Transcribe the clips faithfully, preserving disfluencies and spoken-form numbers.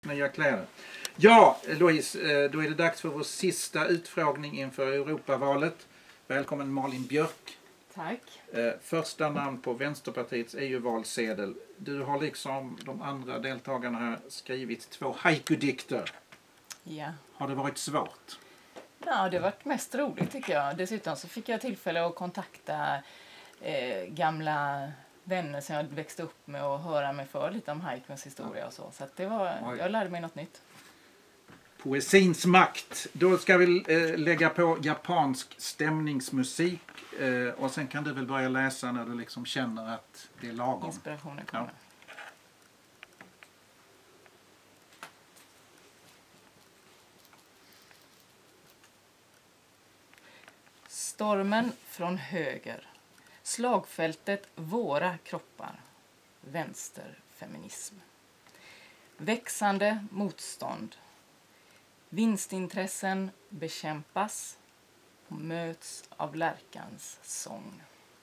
nya kläder. Ja, Louise, då är det dags för vår sista utfrågning inför Europavalet. Välkommen Malin Björk. Tack. Första namn på Vänsterpartiets E U-valsedel. Du har liksom de andra deltagarna här skrivit två haiku-dikter. Ja. Har det varit svårt? Ja, det har varit mest roligt tycker jag. Dessutom så fick jag tillfälle att kontakta eh, gamla vänner som jag växte upp med och höra mig för lite om haikuns historia och så. Så att det var, jag lärde mig något nytt. Poesins makt. Då ska vi eh, lägga på japansk stämningsmusik. Eh, och sen kan du väl börja läsa när du liksom känner att det är lagom. Inspirationen kommer. Ja. Stormen från höger. Slagfältet våra kroppar. Vänsterfeminism. Växande motstånd. Vinstintressen bekämpas och möts av lärkans sång.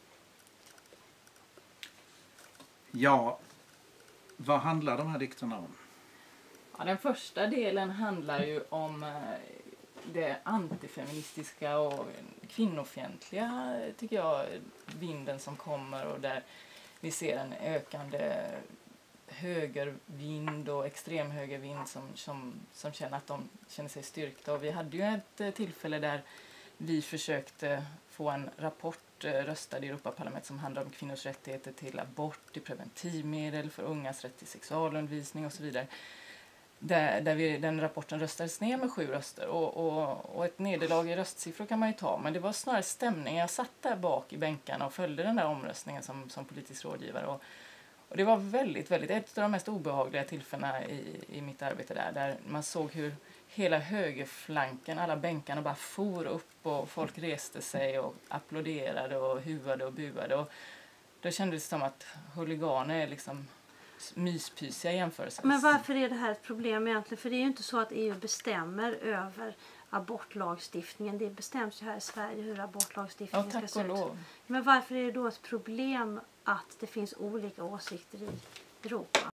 Ja, vad handlar de här dikterna om? Ja, den första delen handlar ju om det antifeministiska och kvinnofientliga, tycker jag, vinden som kommer och där vi ser en ökande högervind och extremhögervind som, som, som känner att de känner sig styrkta. Och vi hade ju ett tillfälle där vi försökte få en rapport röstad i Europaparlamentet som handlar om kvinnors rättigheter till abort, till preventivmedel, för ungas rätt till sexualundervisning och så vidare. Där, där vi, den rapporten röstades ner med sju röster och, och, och ett nederlag i röstsiffror kan man ju ta, men det var snarare stämning. Jag satt där bak i bänkarna och följde den där omröstningen som, som politisk rådgivare och, och det var väldigt, väldigt, ett av de mest obehagliga tillfällena i, i mitt arbete där, där man såg hur hela högerflanken, alla bänkarna bara for upp och folk reste sig och applåderade och huvade och buade och då kändes det som att huliganer är liksom myspysiga jämförelser. Men varför är det här ett problem egentligen? För det är ju inte så att E U bestämmer över abortlagstiftningen. Det bestäms ju här i Sverige hur abortlagstiftningen ja, ska se ut. Men varför är det då ett problem att det finns olika åsikter i Europa?